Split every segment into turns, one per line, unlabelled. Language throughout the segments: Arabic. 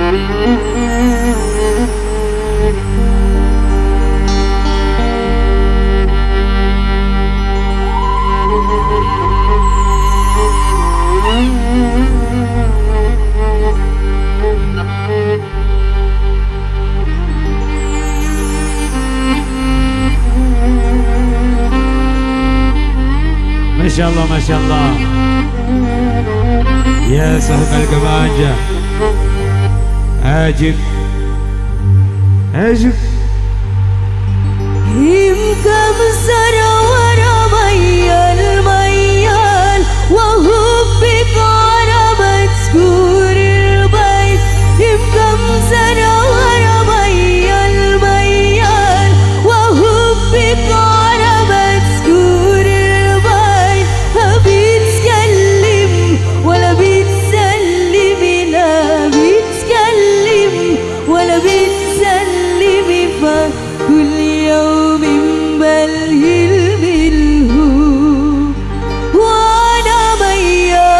ما شاء الله ما شاء الله يا صاحب القبانجة عاجب عاجب
يمكن سنة ورا ميال ميال وهبك على مذكور البيت يمكن سنة ورا ميال ميال وهبك على مذكور البيت ما بيتكلم ولا بيتسلم لا بيتكلم ولا بيتسلم فكل يوم بلهي الملهوب وانا ميال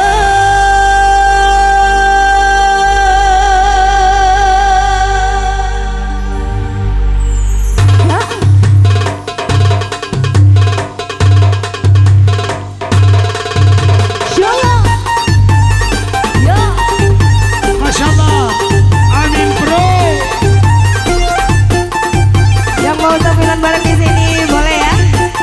ما شاء الله Amin Bro.
Yang mau tampilan bareng di sini boleh ya?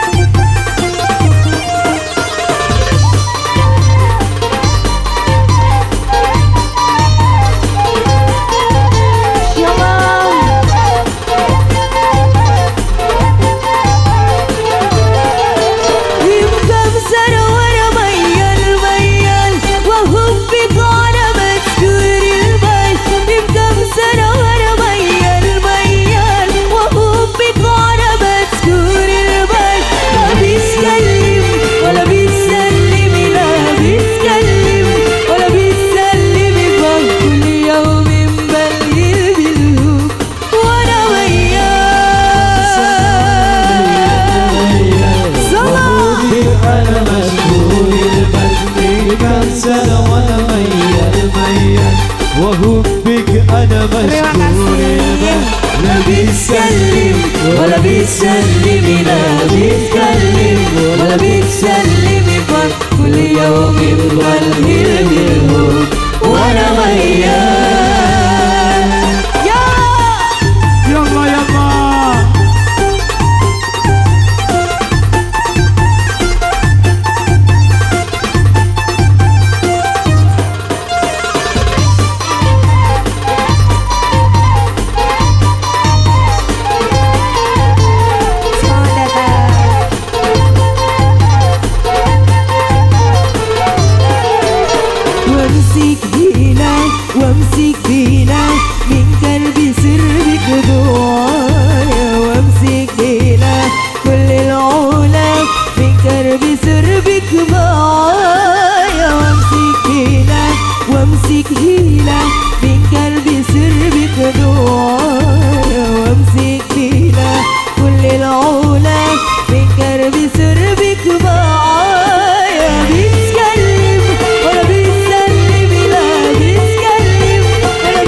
وحبك أنا مشغول
لا بيتسلم ولا بيتسلم لا بيتكلم ولا بيتسلم كل يوم بلهي الملهوب وانا ميال
يلا يلا
وامسك بينا من قلبي سربك دعايا وامسك بينا كل العلا من قلبي سربك معايا وامسك بينا وامسك هينا من قلبي سربك دعايا وامسك بينا كل العلا من قلبي سربك معايا بيتكلم ولا بيتسلم لا بيتكلم ولا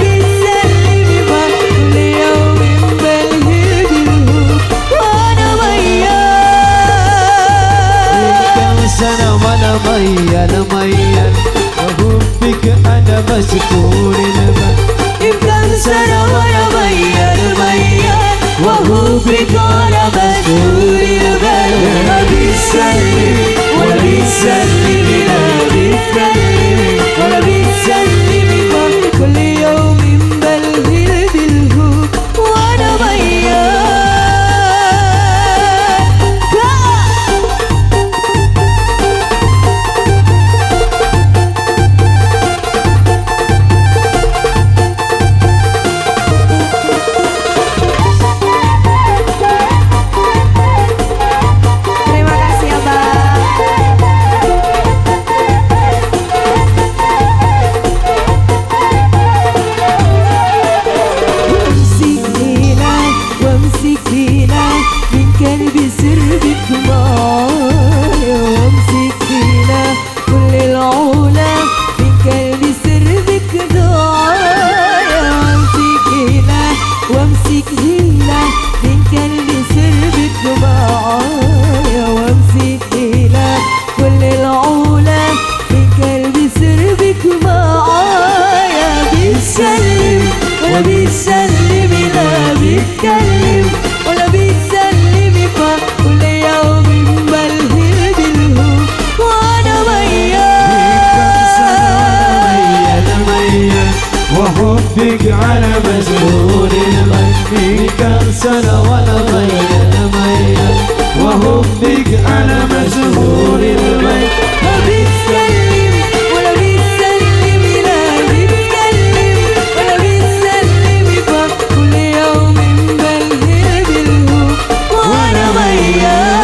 وحبك على مشهور المي كان سنة ولا ميل ميل وحبك على مشهور المي
ما بيتكلم ولا بيتسلم لا بيتكلم ولا بيتسلم يبقى كل يوم مبلهر بالهو وانا ميال.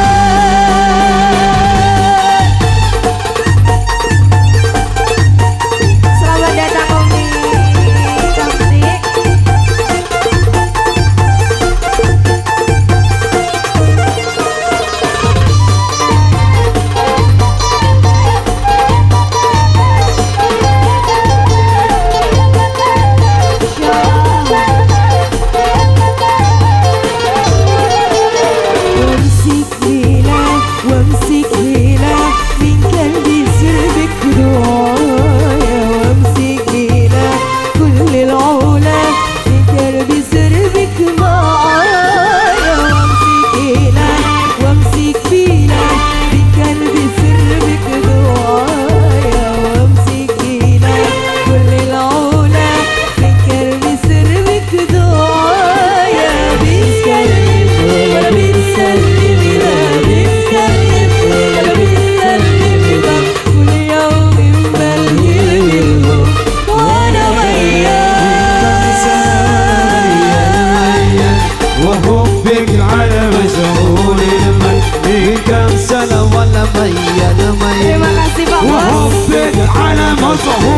Selamat datang Umi cantik. وامسك ليلة وامسك ليلة من قلبي سربك دعايا وامسك ليلة كل العلا من قلبي سربك معايا وامسك ليلة وامسك ليلة من قلبي سربك دعايا وامسك ليلة كل العلا من قلبي سربك دعايا بيتكلم ولا بيتسلم لا بيتكلم ولا بيتسلم يبقى كل يوم مبلهر بالهو وانا ميال.
وحبك على مشهور المي كان سنة ولا ميل
Terima
ميل
kasih Pak Bos.
وحبك على مشهور